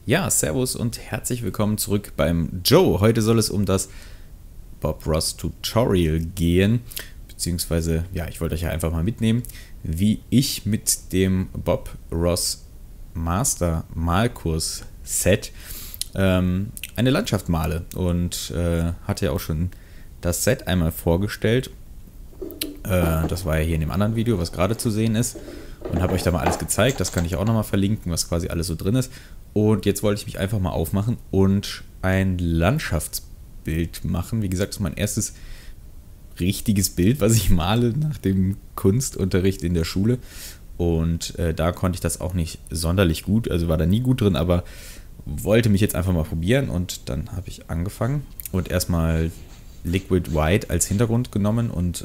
Ja, servus und herzlich willkommen zurück beim Joe. Heute soll es um das Bob Ross Tutorial gehen, beziehungsweise, ja, ich wollte euch ja einfach mal mitnehmen, wie ich mit dem Bob Ross Master Malkurs Set eine Landschaft male und hatte ja auch schon das Set einmal vorgestellt. Das war ja hier in dem anderen Video, was gerade zu sehen ist, und habe euch da mal alles gezeigt. Das kann ich auch nochmal verlinken, was quasi alles so drin ist. Und jetzt wollte ich mich einfach mal aufmachen und ein Landschaftsbild machen. Wie gesagt, das ist mein erstes richtiges Bild, was ich male nach dem Kunstunterricht in der Schule. Und da konnte ich das auch nicht sonderlich gut, also war da nie gut drin, aber wollte mich jetzt einfach mal probieren, und dann habe ich angefangen und erstmal Liquid White als Hintergrund genommen und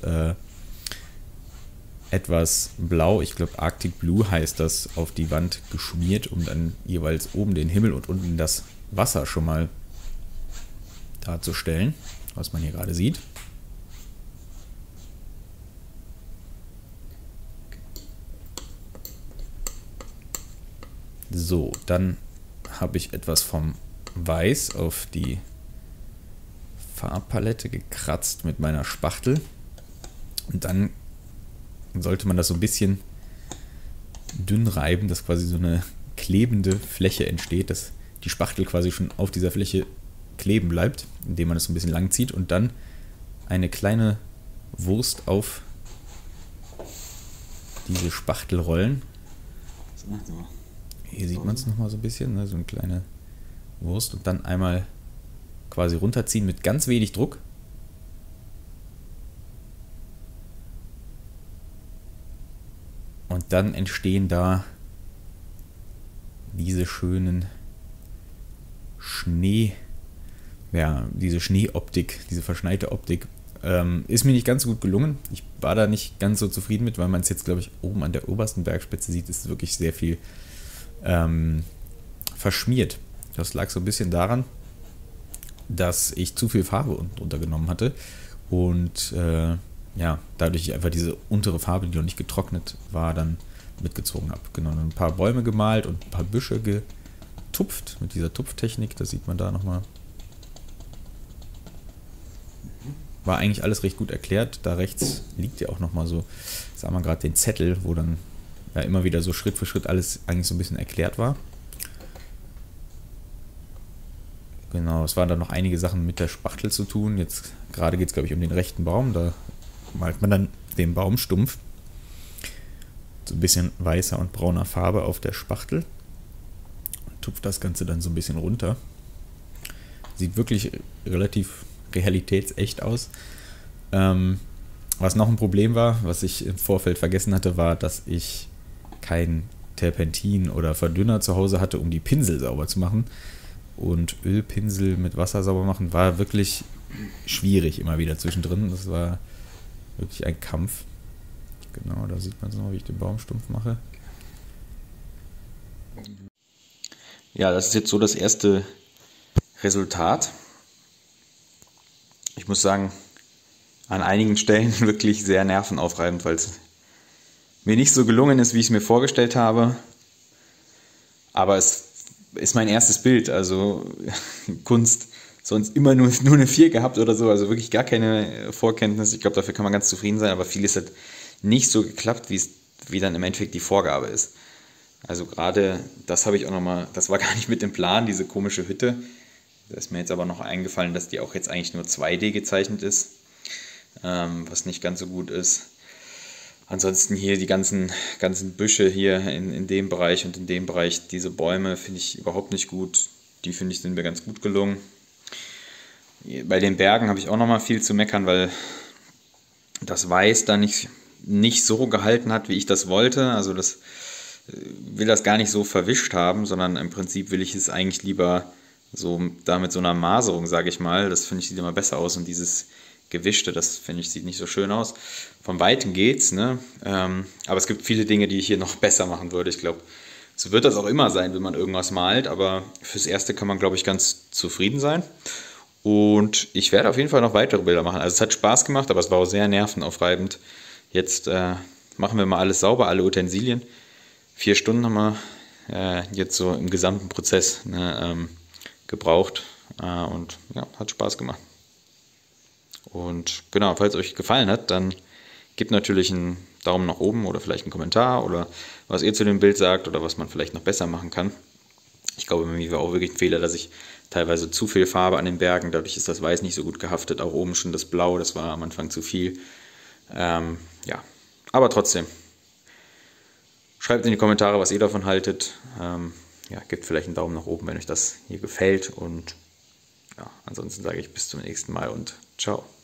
etwas Blau, ich glaube Arctic Blue heißt das, auf die Wand geschmiert, um dann jeweils oben den Himmel und unten das Wasser schon mal darzustellen, was man hier gerade sieht. So, dann habe ich etwas vom Weiß auf die Farbpalette gekratzt mit meiner Spachtel, und dann sollte man das so ein bisschen dünn reiben, dass quasi so eine klebende Fläche entsteht, dass die Spachtel quasi schon auf dieser Fläche kleben bleibt, indem man es so ein bisschen lang zieht, und dann eine kleine Wurst auf diese Spachtel rollen. Hier sieht man es nochmal so ein bisschen, ne, so eine kleine Wurst, und dann einmal quasi runterziehen mit ganz wenig Druck. Und dann entstehen da diese schönen diese Schneeoptik, diese verschneite Optik. Ist mir nicht ganz so gut gelungen. Ich war da nicht ganz so zufrieden mit, weil man es jetzt, glaube ich, oben an der obersten Bergspitze sieht, ist wirklich sehr viel verschmiert. Das lag so ein bisschen daran, dass ich zu viel Farbe unten drunter genommen hatte und ja, dadurch ich einfach diese untere Farbe, die noch nicht getrocknet war, dann mitgezogen habe. Genau, ein paar Bäume gemalt und ein paar Büsche getupft mit dieser Tupftechnik, das sieht man da nochmal. War eigentlich alles recht gut erklärt. Da rechts liegt ja auch nochmal so, sagen wir gerade, den Zettel, wo dann ja immer wieder so Schritt für Schritt alles eigentlich so ein bisschen erklärt war. Genau, es waren dann noch einige Sachen mit der Spachtel zu tun. Jetzt gerade geht es, glaube ich, um den rechten Baum. Da malt man dann den Baumstumpf so ein bisschen weißer und brauner Farbe auf der Spachtel und tupft das Ganze dann so ein bisschen runter. Sieht wirklich relativ realitätsecht aus. Was noch ein Problem war, was ich im Vorfeld vergessen hatte, war, dass ich kein Terpentin oder Verdünner zu Hause hatte, um die Pinsel sauber zu machen. Und Ölpinsel mit Wasser sauber machen war wirklich schwierig immer wieder zwischendrin. Das war wirklich ein Kampf. Genau, da sieht man es noch, wie ich den Baumstumpf mache. Ja, das ist jetzt so das erste Resultat. Ich muss sagen, an einigen Stellen wirklich sehr nervenaufreibend, weil es mir nicht so gelungen ist, wie ich es mir vorgestellt habe. Aber es ist mein erstes Bild, also Kunst, sonst immer nur eine 4 gehabt oder so, also wirklich gar keine Vorkenntnis. Ich glaube, dafür kann man ganz zufrieden sein, aber vieles hat nicht so geklappt, wie dann im Endeffekt die Vorgabe ist. Also gerade das habe ich auch nochmal, das war gar nicht mit dem Plan, diese komische Hütte. Da ist mir jetzt aber noch eingefallen, dass die auch jetzt eigentlich nur 2D gezeichnet ist, was nicht ganz so gut ist. Ansonsten hier die ganzen Büsche hier in dem Bereich und in dem Bereich, diese Bäume finde ich überhaupt nicht gut. Die finde ich sind mir ganz gut gelungen. Bei den Bergen habe ich auch nochmal viel zu meckern, weil das Weiß da nicht so gehalten hat, wie ich das wollte. Also das will das gar nicht so verwischt haben, sondern im Prinzip will ich es eigentlich lieber so da mit so einer Maserung, sage ich mal. Das finde ich sieht immer besser aus, und dieses Gewischte, das finde ich sieht nicht so schön aus. Von Weitem geht's, ne? Aber es gibt viele Dinge, die ich hier noch besser machen würde. Ich glaube, so wird das auch immer sein, wenn man irgendwas malt, aber fürs Erste kann man, glaube ich, ganz zufrieden sein. Und ich werde auf jeden Fall noch weitere Bilder machen. Also es hat Spaß gemacht, aber es war auch sehr nervenaufreibend. Jetzt machen wir mal alles sauber, alle Utensilien. 4 Stunden haben wir jetzt so im gesamten Prozess, ne, gebraucht und ja, hat Spaß gemacht. Und genau, falls euch gefallen hat, dann gebt natürlich einen Daumen nach oben oder vielleicht einen Kommentar oder was ihr zu dem Bild sagt oder was man vielleicht noch besser machen kann. Ich glaube, bei mir war auch wirklich ein Fehler, dass ich teilweise zu viel Farbe an den Bergen, dadurch ist das Weiß nicht so gut gehaftet, auch oben schon das Blau, das war am Anfang zu viel. Ja, aber trotzdem, schreibt in die Kommentare, was ihr davon haltet. Ja, gebt vielleicht einen Daumen nach oben, wenn euch das hier gefällt und ja, ansonsten sage ich bis zum nächsten Mal und ciao.